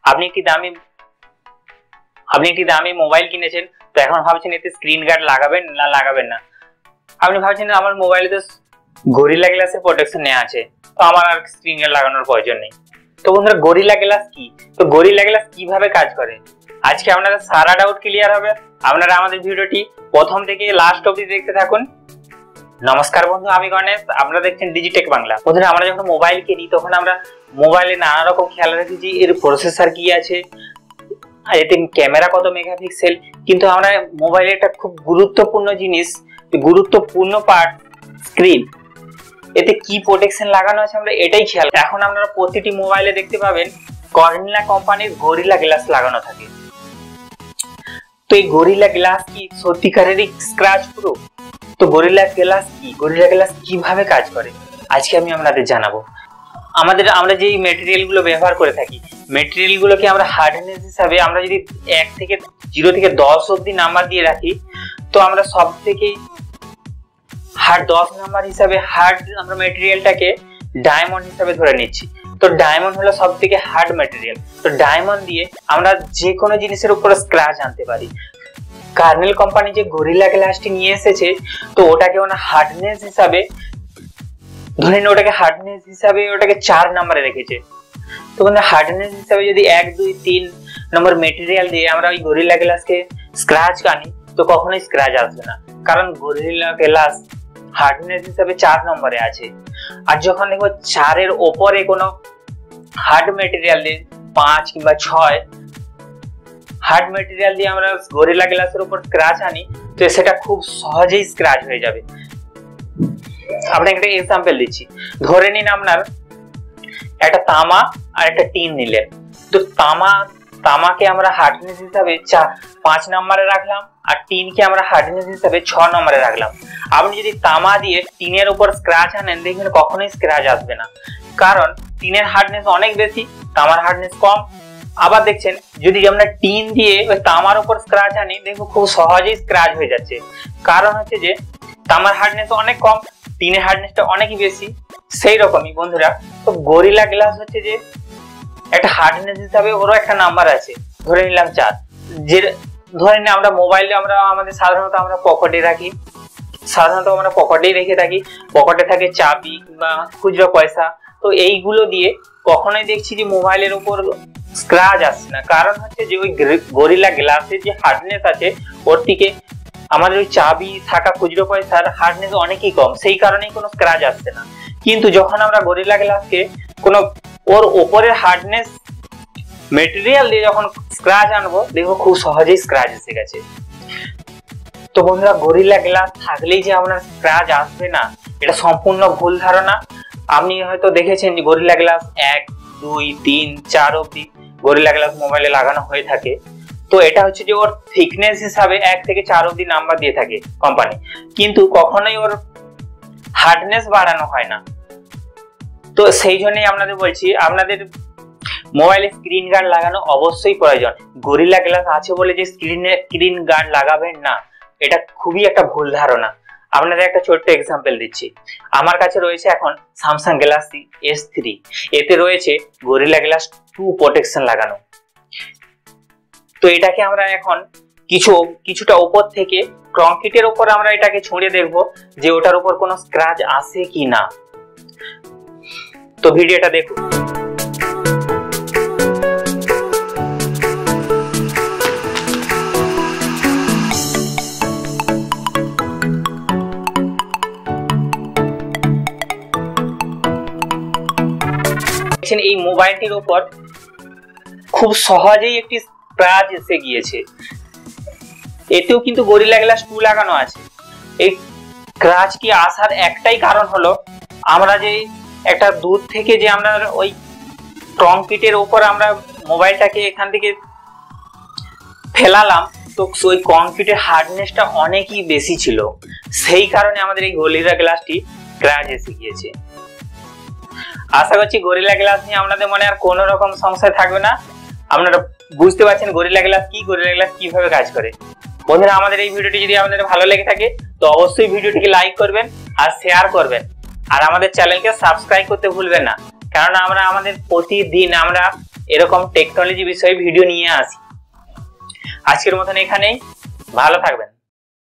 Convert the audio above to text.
আপনি একটি দামি মোবাইল কিনেছেন, তো এখন ভাবছেন এতে স্ক্রিন গার্ড লাগাবেন না। আপনি ভাবছেন আমার মোবাইলে তো গরিলা গ্লাসের প্রোটেকশন নেওয়া আছে, তো আমার আর স্ক্রিন গার্ড লাগানোর প্রয়োজন নেই। তো বন্ধুরা, গরিলা গ্লাস কি? তো গরিলা গ্লাস কিভাবে কাজ করে আজকে আপনাদের সারা ডাউট ক্লিয়ার হবে। আপনারা আমাদের ভিডিওটি প্রথম থেকে লাস্ট অবধি দেখতে থাকুন। নমস্কার বন্ধু, আমি গণেশ, আপনারা দেখছেন ডিজিটেক বাংলা। বন্ধুরা, আমরা যখন মোবাইল কিনি তখন আমরা মোবাইলে নানা রকম খেয়াল রাখি, এর প্রসেসর কি আছে, এতে ক্যামেরা কত মেগাপিক্সেল, কিন্তু আমরা মোবাইলে একটা খুব গুরুত্বপূর্ণ জিনিস, গুরুত্বপূর্ণ পার্ট স্ক্রিন, এতে কি প্রোটেকশন লাগানো আছে আমরা এটাই খেয়াল। এখন আপনারা প্রতিটি মোবাইলে দেখতে পাবেন কর্নিলা কোম্পানির গরিলা গ্লাস লাগানো থাকে। তো এই গরিলা গ্লাস কি সত্যিকারেরই স্ক্র্যাচ প্রুফ? তো গরিলা গ্লাস কি, গরিলা গ্লাস কিভাবে কাজ করে আজকে আমি আপনাদের জানাবো। আমরা যে মেটেরিয়াল গুলো ব্যবহার করে থাকি, মেটেরিয়াল গুলোকে আমরা হার্ডনেস হিসাবে আমরা যদি 0 থেকে 10 অবধি নাম্বার দিয়ে রাখি, তো আমরা সব থেকে হার্ড 10 নাম্বার হিসাবে আমরা মেটেরিয়ালটাকে ডায়মন্ড হিসাবে ধরে নিচ্ছি। তো ডায়মন্ড হলো সব থেকে হার্ড মেটেরিয়াল। তো ডায়মন্ড দিয়ে আমরা যে কোনো জিনিসের উপর স্ক্র্যাচ আনতে পারি। কর্নেল কোম্পানি যে গরিলা গ্লাসটি নিয়ে এসেছে, তো ওটাকে ওনা হার্ডনেস হিসাবে ধরে নিন, ওটাকে 4 নম্বরে রেখেছে। তো হার্ডনেস হিসাবে যদি 1, 2, 3 নম্বর মেটেরিয়াল দিয়ে আমরা ওই গরিলা গ্লাসকে স্ক্র্যাচ আনি, তো কখনোই স্ক্র্যাচ আসবে না, কারণ গরিলা গ্লাস হার্ডনেস হিসাবে 4 নম্বরে আছে। আর যখন দেখবো 4 এর ওপরে কোনো হার্ড মেটেরিয়াল দিয়ে 5 কিংবা 6 হার্ড মেটেরিয়াল দিয়ে আমরা গরিলা গ্লাসের উপর স্ক্র্যাচ আনি, তো সেটা খুব সহজেই স্ক্র্যাচ হয়ে যাবে। আপনাকে একটা এক্সাম্পল দিচ্ছি। ধরে নিন আপনার একটা তামা আর একটা টিন নিলেন। তো তামাকে আমরা হার্ডনেস হিসাবে 5 নম্বরে রাখলাম, আর টিনকে আমরা হার্ডনেস হিসাবে 6 নম্বরে রাখলাম। আপনি যদি তামা দিয়ে টিনের উপর স্ক্র্যাচ আনেন, দেখবেন কখনোই স্ক্র্যাচ আসবে না, কারণ টিনের হার্ডনেস অনেক বেশি, তামার হার্ডনেস কম। আবার দেখছেন যদি আমরা টিন দিয়ে ওই তামার উপর স্ক্র্যাচ আনি, দেখবো খুব সহজেই স্ক্র্যাচ হয়ে যাচ্ছে, কারণ হচ্ছে যে তামার হার্ডনেস অনেক কম, টিনের হার্ডনেসটা অনেকই বেশি। সেই রকমই বন্ধুরা, তো গরিলা গ্লাস হচ্ছে যে একটা হার্ডনেস হিসাবে ওরও একটা নাম্বার আছে, ধরে নিলাম 4। যে ধরে নিন আমরা মোবাইলে আমাদের সাধারণত আমরা পকেটে রেখে থাকি, পকেটে থাকে চাবি বা খুচরো পয়সা। তো এইগুলো দিয়ে কখনোই দেখছি যে মোবাইলের উপর স্ক্র্যাচ আসছে না, কারণ হচ্ছে যে ওই গরিলা গ্লাসের যে হার্ডনেস আছে ওর থেকে আমাদের ওই চাবি থাকা খুচরো পয়সার হার্ডনেস অনেকই কম, সেই কারণেই কোনো স্ক্র্যাচ আসছে না। কিন্তু যখন আমরা গরিলা গ্লাসকে কোনো ওর উপরের হার্ডনেস মেটেরিয়াল দিয়ে যখন স্ক্র্যাচ আনবো, দেখবো খুব সহজেই স্ক্র্যাচ এসে গেছে। তো বন্ধুরা, গরিলা গ্লাস থাকলেই যে আপনার স্ক্র্যাচ আসবে না, এটা সম্পূর্ণ ভুল ধারণা। আপনি হয়তো দেখেছেন যে গরিলা গ্লাস 1, 2, 3, 4 অবধি গরিলা গ্লাস মোবাইলে লাগানো হয়ে থাকে। তো এটা হচ্ছে যে ওর থিকনেস হিসাবে 1 থেকে 4 অবধি নাম্বার দিয়ে থাকে কোম্পানি, কিন্তু কখনোই ওর হার্ডনেস বাড়ানো হয় না। তো সেই জন্যই আপনাদের বলছি, আপনাদের মোবাইলে স্ক্রিন গার্ড লাগানো অবশ্যই প্রয়োজন। গরিলা গ্লাস আছে বলে যে স্ক্রিন গার্ড লাগাবেন না, এটা খুবই একটা ভুল ধারণা। আপনাদের একটা ছোট্ট এক্সাম্পল দিচ্ছি। আমার কাছে রয়েছে এখন স্যামসাং গ্যালাক্সি S3, এতে রয়েছে গরিলা গ্লাস 2 প্রোটেকশন লাগানো। তো এটাকে আমরা এখন কিছুটা উপর থেকে কংক্রিটের উপর আমরা এটাকে ছুঁড়ে দেখবো যে ওটার উপর কোনো স্ক্র্যাচ আসে কি না। তো ভিডিওটা দেখুন। এই মোবাইলটির উপর খুব সহজেই একটি স্ক্র্যাচ এসে গিয়েছে, এতেও কিন্তু গরিলা গ্লাস 2 লাগানো আছে। এই স্ক্র্যাচ কি আসার একটাই কারণ হলো, আমরা যে একটা দূর থেকে যে আমরা ওই কংক্রিটের উপর আমরা মোবাইলটাকে এখান থেকে ফেলালাম, তো ওই কংক্রিটের হার্ডনেসটা অনেকই বেশি ছিল, সেই কারণে আমাদের এই গরিলা গ্লাসটি স্ক্র্যাচ এসে গিয়েছে। আশা করছি গরিলা গ্লাস নিয়ে আপনাদের মনে আর কোনো রকম সংশয় থাকবে না। আপনারা বুঝতে পারছেন গরিলা গ্লাস কি, গরিলা গ্লাস কিভাবে কাজ করে। বন্ধুরা, আমাদের এই ভিডিওটি যদি আপনাদের ভালো লেগে থাকে, তো অবশ্যই ভিডিওটিকে লাইক করবেন আর শেয়ার করবেন, আর আমাদের চ্যানেলকে সাবস্ক্রাইব করতে ভুলবেন না, কারণ আমাদের প্রতিদিন আমরা এরকম টেকনোলজি বিষয়ে ভিডিও নিয়ে আসি। আজকের মতন এখানেই, ভালো থাকবেন।